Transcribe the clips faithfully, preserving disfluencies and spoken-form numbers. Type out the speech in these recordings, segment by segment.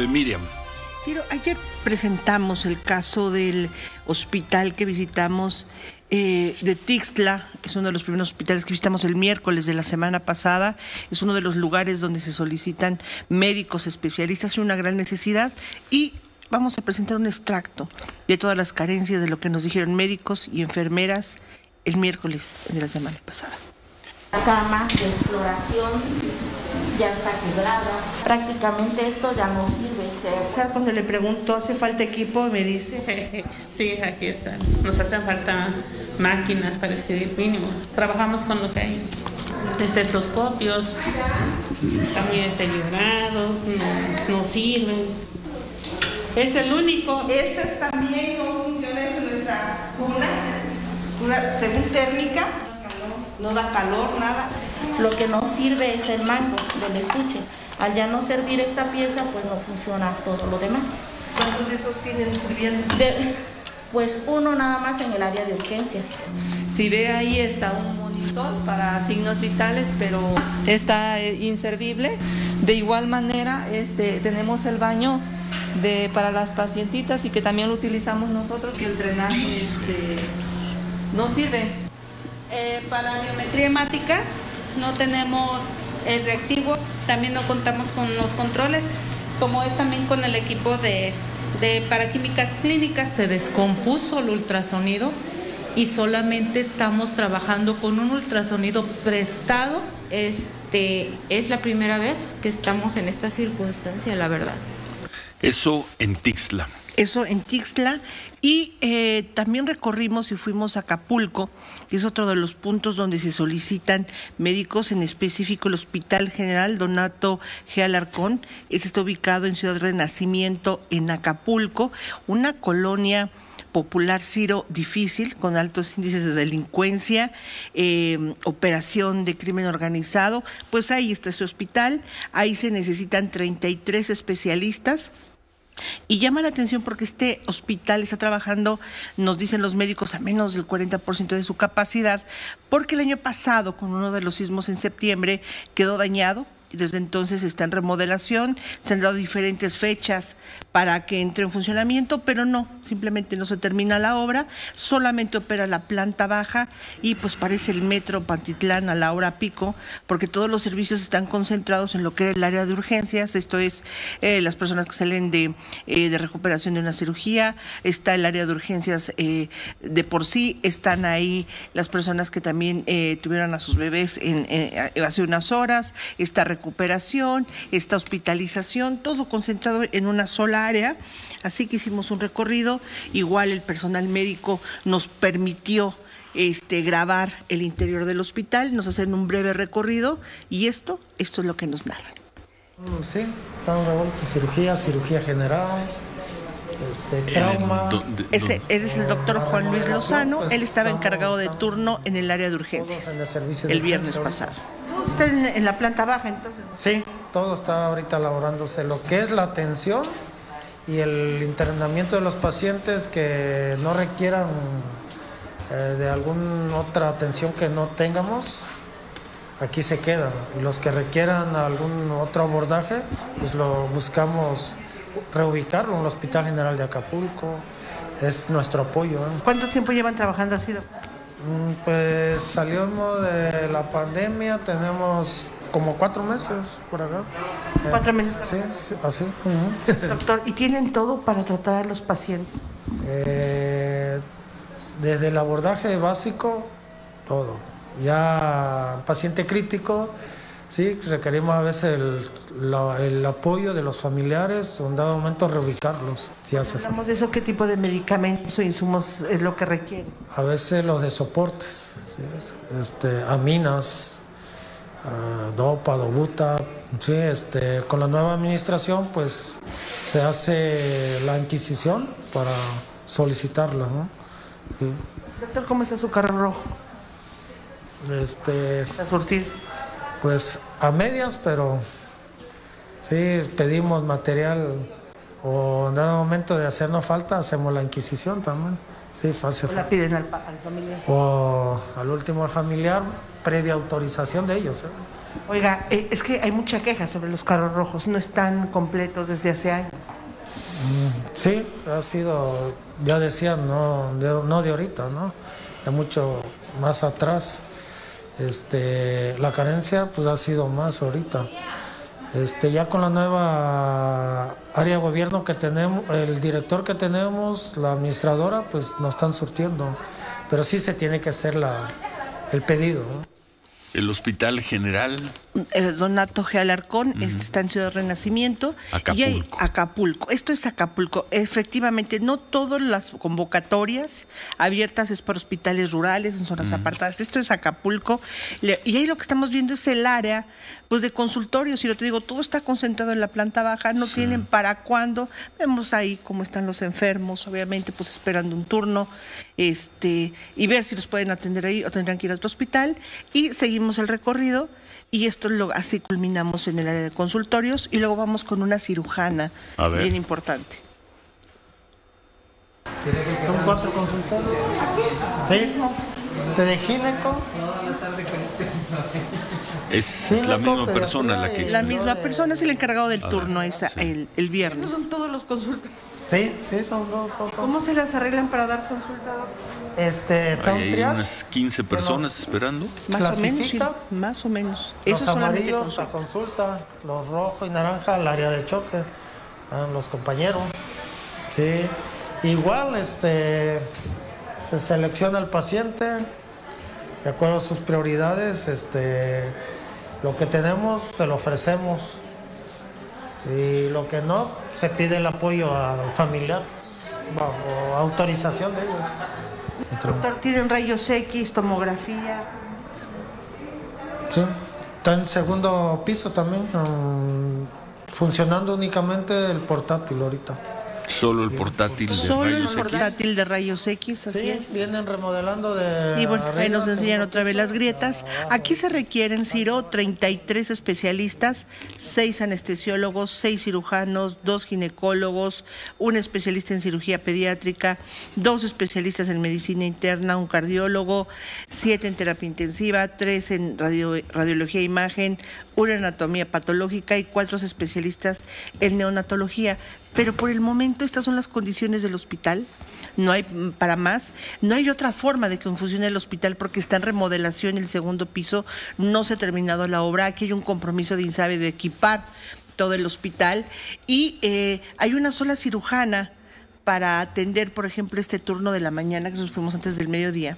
Eh, Miriam. Ciro, ayer presentamos el caso del hospital que visitamos eh, de Tixtla. Es uno de los primeros hospitales que visitamos el miércoles de la semana pasada. Es uno de los lugares donde se solicitan médicos especialistas y una gran necesidad. Y vamos a presentar un extracto de todas las carencias de lo que nos dijeron médicos y enfermeras el miércoles de la semana pasada. La cama de exploración ya está quebrada. Prácticamente esto ya no sirve. O sea, cuando le pregunto, ¿hace falta equipo? Me dice. Sí, aquí están. Nos hacen falta máquinas para escribir mínimo. Trabajamos con lo que hay. Estetoscopios, están muy deteriorados, no, no sirven. Es el único. Estas también no funciona, es nuestra cuna, cuna según térmica. No da calor, nada. Lo que no sirve es el mango del estuche. Al ya no servir esta pieza, pues no funciona todo lo demás. ¿Cuántos de esos tienen sirviendo? De, pues uno nada más en el área de urgencias. Si ve ahí está un monitor para signos vitales, pero está inservible. De igual manera, este, tenemos el baño de, para las pacientitas y que también lo utilizamos nosotros, que el drenaje este, no sirve. Eh, para biometría hemática no tenemos el reactivo, también no contamos con los controles, como es también con el equipo de, de paraquímicas clínicas. Se descompuso el ultrasonido y solamente estamos trabajando con un ultrasonido prestado. Este, es la primera vez que estamos en esta circunstancia, la verdad. Eso en Tixtla. Eso en Tixtla. Y eh, también recorrimos y fuimos a Acapulco, que es otro de los puntos donde se solicitan médicos, en específico el Hospital General Donato G. Alarcón. Ese está ubicado en Ciudad Renacimiento, en Acapulco, una colonia popular, Ciro, difícil, con altos índices de delincuencia, eh, operación de crimen organizado. Pues ahí está ese hospital, ahí se necesitan treinta y tres especialistas. Y llama la atención porque este hospital está trabajando, nos dicen los médicos, a menos del cuarenta por ciento de su capacidad, porque el año pasado, con uno de los sismos en septiembre, quedó dañado. Y desde entonces está en remodelación, se han dado diferentes fechas para que entre en funcionamiento, pero no, simplemente no se termina la obra, solamente opera la planta baja y pues parece el metro Pantitlán a la hora pico, porque todos los servicios están concentrados en lo que es el área de urgencias, esto es eh, las personas que salen de, eh, de recuperación de una cirugía, está el área de urgencias eh, de por sí, están ahí las personas que también eh, tuvieron a sus bebés en, eh, hace unas horas, está recuperación, esta hospitalización, todo concentrado en una sola área. Así que hicimos un recorrido, igual el personal médico nos permitió este, grabar el interior del hospital, nos hacen un breve recorrido y esto, esto es lo que nos narran. Sí, estamos revueltos, cirugía, cirugía general, este, trauma. Ese, ese es el doctor Juan Luis Lozano, él estaba encargado de turno en el área de urgencias el viernes pasado. ¿Está en, en la planta baja entonces? Sí, todo está ahorita elaborándose, lo que es la atención y el internamiento de los pacientes que no requieran eh, de alguna otra atención que no tengamos, aquí se quedan. Y los que requieran algún otro abordaje, pues lo buscamos reubicarlo en el Hospital General de Acapulco, es nuestro apoyo, ¿eh? ¿Cuánto tiempo llevan trabajando así, doctor? Pues salimos de la pandemia, tenemos como cuatro meses por acá. ¿Cuatro meses? Sí, sí, así. Uh-huh. Doctor, ¿y tienen todo para tratar a los pacientes? Eh, desde el abordaje básico, todo. Ya paciente crítico, sí, requerimos a veces el, la, el apoyo de los familiares, o en dado momento reubicarlos. Si hace falta. Hablamos de eso, ¿qué tipo de medicamentos o insumos es lo que requiere? A veces los de soportes, ¿sí? este, aminas, uh, dopa, dobuta, sí, este, con la nueva administración pues se hace la inquisición para solicitarlo, ¿no? Sí. Doctor, ¿cómo está su carro rojo? Este, ¿A surtir? Pues a medias, pero sí, pedimos material o en dado momento de hacernos falta, hacemos la inquisición también. Sí, fácil. ¿O la piden al, al familiar? O al último al familiar, previa autorización de ellos, ¿eh? Oiga, eh, es que hay mucha queja sobre los carros rojos, no están completos desde hace años. Sí, ha sido, ya decía, no de, no de ahorita, ¿no? De mucho más atrás. Este, la carencia pues ha sido más ahorita. Este, ya con la nueva área de gobierno que tenemos, el director que tenemos, la administradora, pues nos están surtiendo. Pero sí se tiene que hacer la, el pedido, ¿no? El Hospital General Eh, Donato G. Alarcón, uh-huh. este está en Ciudad Renacimiento. Acapulco. Y hay Acapulco. Esto es Acapulco. Efectivamente, no todas las convocatorias abiertas es para hospitales rurales, en zonas uh-huh. apartadas. Esto es Acapulco. Le, y ahí lo que estamos viendo es el área pues de consultorios. Y lo te digo, todo está concentrado en la planta baja. No sí. tienen para cuándo. Vemos ahí cómo están los enfermos, obviamente, pues esperando un turno. Este, y ver si los pueden atender ahí o tendrán que ir a otro hospital. Y seguimos el recorrido. Y esto lo, así culminamos en el área de consultorios y luego vamos con una cirujana bien importante. Son cuatro consultorios. ¿Sí? ¿De gineco? Es sí, la misma persona la que... La misma persona es el encargado del turno esa, sí. el, el viernes. ¿Son todos los consultorios? Sí, sí, son dos. dos, dos. ¿Cómo se las arreglan para dar consulta? Este, está hay un triage, unas quince personas esperando. Más o menos, sí, más o menos. Los Eso solamente amarillos a consulta, los rojos y naranja al área de choque, los compañeros. Sí, igual este se selecciona el paciente de acuerdo a sus prioridades, este lo que tenemos se lo ofrecemos y lo que no se pide el apoyo al familiar bajo autorización de ellos. Doctor, ¿tienen rayos X, tomografía? Sí, está en segundo piso también, um, funcionando únicamente el portátil ahorita. Solo el portátil de Solo rayos el portátil X. de rayos X, así sí, es. Vienen remodelando de... Y bueno, ahí nos enseñan otra vez las piso, grietas. Aquí se requieren, Ciro, treinta y tres especialistas, seis anestesiólogos, seis cirujanos, dos ginecólogos, un especialista en cirugía pediátrica, dos especialistas en medicina interna, un cardiólogo, siete en terapia intensiva, tres en radio, radiología e imagen, una en anatomía patológica y cuatro especialistas en neonatología. Pero por el momento estas son las condiciones del hospital, no hay para más, no hay otra forma de que funcione el hospital porque está en remodelación el segundo piso, no se ha terminado la obra, aquí hay un compromiso de INSABI de equipar todo el hospital y eh, hay una sola cirujana para atender, por ejemplo, este turno de la mañana que nos fuimos antes del mediodía.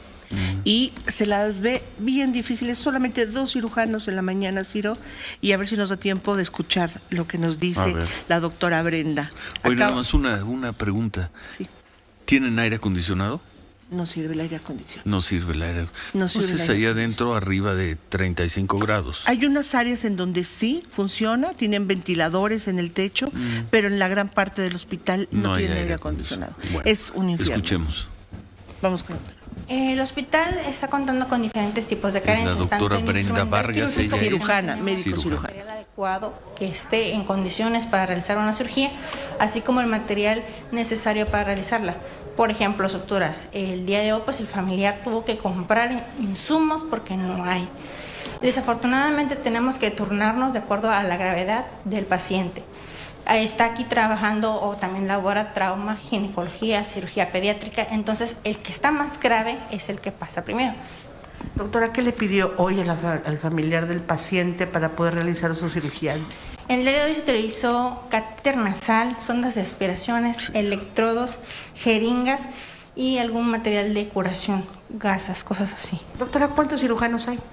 Y se las ve bien difíciles, solamente dos cirujanos en la mañana, Ciro, y a ver si nos da tiempo de escuchar lo que nos dice la doctora Brenda. Oye, Acá... nada más una, una pregunta. Sí. ¿Tienen aire acondicionado? No sirve el aire acondicionado. No sirve el aire. No sirve Entonces, allá adentro, arriba de treinta y cinco grados. Hay unas áreas en donde sí funciona, tienen ventiladores en el techo, mm. pero en la gran parte del hospital no, no tienen aire, aire acondicionado. acondicionado. Bueno, es un infierno. Escuchemos. Vamos con otra. El hospital está contando con diferentes tipos de carencias. La doctora Brenda Vargas, ella cirujana, médico cirujano. El material adecuado que esté en condiciones para realizar una cirugía, así como el material necesario para realizarla. Por ejemplo, suturas. El día de hoy, pues el familiar tuvo que comprar insumos porque no hay. Desafortunadamente tenemos que turnarnos de acuerdo a la gravedad del paciente. Está aquí trabajando o también labora trauma, ginecología, cirugía pediátrica. Entonces, el que está más grave es el que pasa primero. Doctora, ¿qué le pidió hoy al, al familiar del paciente para poder realizar su cirugía? El día de hoy se utilizó catéter nasal, sondas de aspiraciones, electrodos, jeringas y algún material de curación, gasas, cosas así. Doctora, ¿cuántos cirujanos hay?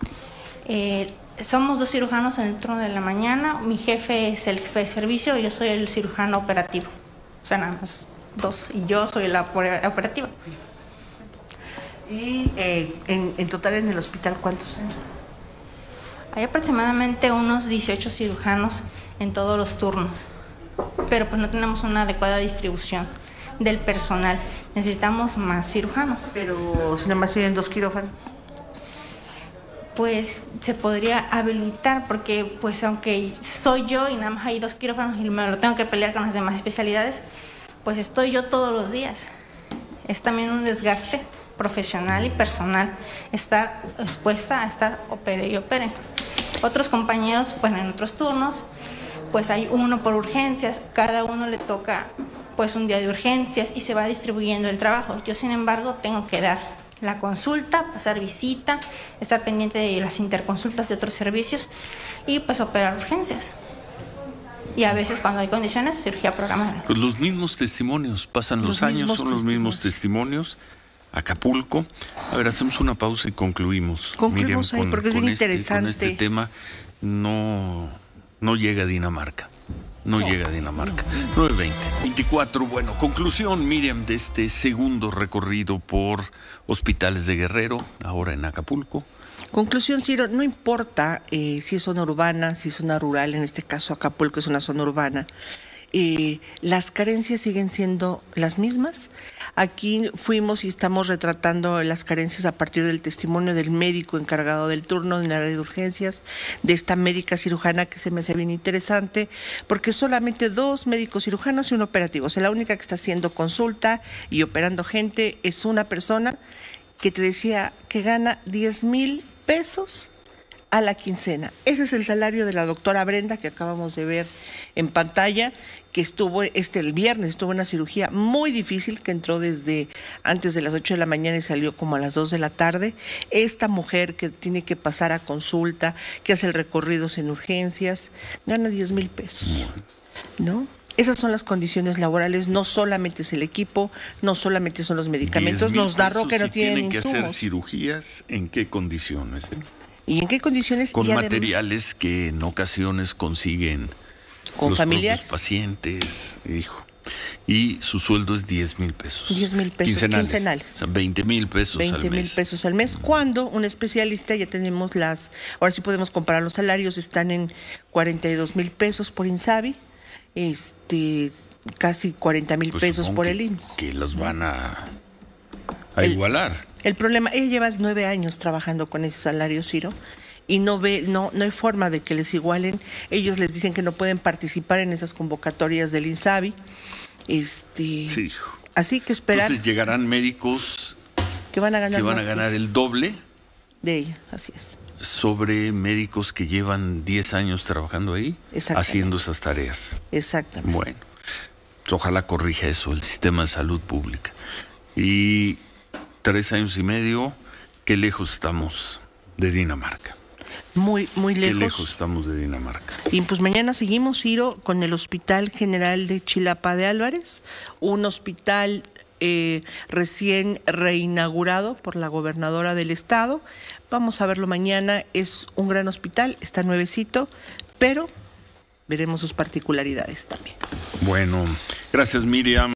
Eh, Somos dos cirujanos en el turno de la mañana. Mi jefe es el jefe de servicio y yo soy el cirujano operativo. O sea, nada más dos. Y yo soy la operativa. ¿Y eh, en, en total en el hospital cuántos hay? Hay aproximadamente unos dieciocho cirujanos en todos los turnos. Pero pues no tenemos una adecuada distribución del personal. Necesitamos más cirujanos. Pero si nada más tienen dos quirófanos. Pues se podría habilitar porque pues aunque soy yo y nada más hay dos quirófanos y me lo tengo que pelear con las demás especialidades, pues estoy yo todos los días. Es también un desgaste profesional y personal estar expuesta a estar opere y opere. Otros compañeros, bueno, en otros turnos, pues hay uno por urgencias, cada uno le toca pues un día de urgencias y se va distribuyendo el trabajo. Yo, sin embargo, tengo que dar la consulta, pasar visita, estar pendiente de las interconsultas de otros servicios y pues operar urgencias. Y a veces, cuando hay condiciones, cirugía programada. Pues los mismos testimonios, pasan los, los años, son los mismos testimonios. Acapulco. A ver, hacemos una pausa y concluimos. Concluimos Miriam, ahí, porque es bien este, interesante. Con este tema no, no llega a Dinamarca. No, no llega a Dinamarca. nueve veinte, veinticuatro. Bueno, conclusión, Miriam, de este segundo recorrido por hospitales de Guerrero, ahora en Acapulco. Conclusión, Ciro, no importa eh, si es zona urbana, si es zona rural, en este caso Acapulco es una zona urbana, eh, las carencias siguen siendo las mismas. Aquí fuimos y estamos retratando las carencias a partir del testimonio del médico encargado del turno en el área de urgencias, de esta médica cirujana que se me hace bien interesante, porque solamente dos médicos cirujanos y un operativo. O sea, la única que está haciendo consulta y operando gente es una persona que te decía que gana diez mil pesos a la quincena. Ese es el salario de la doctora Brenda, que acabamos de ver en pantalla, que estuvo este el viernes, estuvo en una cirugía muy difícil, que entró desde antes de las ocho de la mañana y salió como a las dos de la tarde. Esta mujer que tiene que pasar a consulta, que hace el recorridos en urgencias, gana diez mil pesos, ¿no? Esas son las condiciones laborales, no solamente es el equipo, no solamente son los medicamentos, nos da que no si tienen que insumos. Hacer cirugías, ¿en qué condiciones? Eh? ¿Y en qué condiciones? Con y materiales que en ocasiones consiguen con los familiares, pacientes, hijo. Y su sueldo es diez mil pesos. diez mil pesos quincenales. quincenales. veinte mil pesos al mes. veinte mil pesos al mes. Cuando un especialista, ya tenemos las, ahora sí podemos comparar los salarios, están en cuarenta y dos mil pesos por INSABI, este, casi cuarenta mil pues pesos por que, el I M S S. Que los van a, a el, igualar. El problema, ella lleva nueve años trabajando con ese salario, Ciro, y no ve, no, no hay forma de que les igualen. Ellos les dicen que no pueden participar en esas convocatorias del INSABI. Este, sí, hijo. Así que esperar. Entonces llegarán médicos que van a ganar, que van a ganar que el doble de ella, así es. Sobre médicos que llevan diez años trabajando ahí, haciendo esas tareas. Exactamente. Bueno, ojalá corrija eso el sistema de salud pública. Y tres años y medio, qué lejos estamos de Dinamarca. Muy, muy lejos. Qué lejos estamos de Dinamarca. Y pues mañana seguimos, Ciro, con el Hospital General de Chilapa de Álvarez, un hospital eh, recién reinaugurado por la gobernadora del estado. Vamos a verlo mañana, es un gran hospital, está nuevecito, pero veremos sus particularidades también. Bueno, gracias, Miriam.